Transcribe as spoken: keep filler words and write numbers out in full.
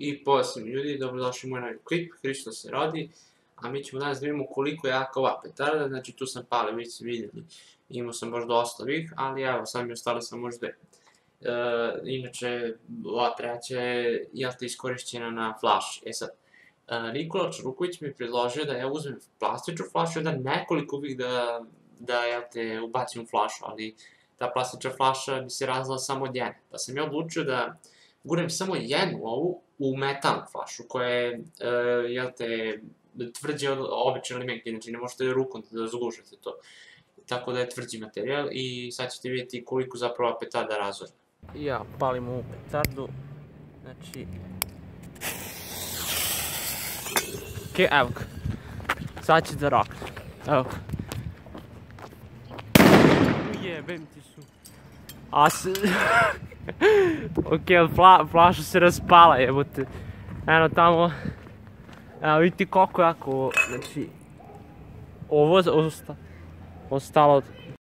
I pozdrav ljudi, dobrodošli u moj novi klip, Hristos se rodi, a mi ćemo danas da vidimo koliko je jaka ova petarda, znači tu sam palio, vi ste vidjeli, imao sam baš dosta ovih, ali evo, sad mi ostale sam možda dve. Inače, ova treća je, jel te, iskorišćena na flaši. E sad, Nikola Čuruković mi je predložio da ja uzmem plastičnu flašu, da nekoliko ovih da, jel te, ubacim u flašu, ali ta plastična flaša bi se razlila samo od jedne, pa sam ja odlučio da gurem samo jednu ovu u metalnu flašu, koja je, jel te, tvrđe od obične limenke, znači ne možete rukom da zgužete to. Tako da je tvrđi materijal i sad ćete vidjeti koliko zapravo ova petarda razorna. Ja palim ovu petardu, znači... Ok, evo ga. Sad će da rokne, evo ga. Ujebem ti su. A se... Ok, flaša se raspala, jebote. Eno tamo... Evo vidite koliko jako ovo, znači... Ovo ostalo...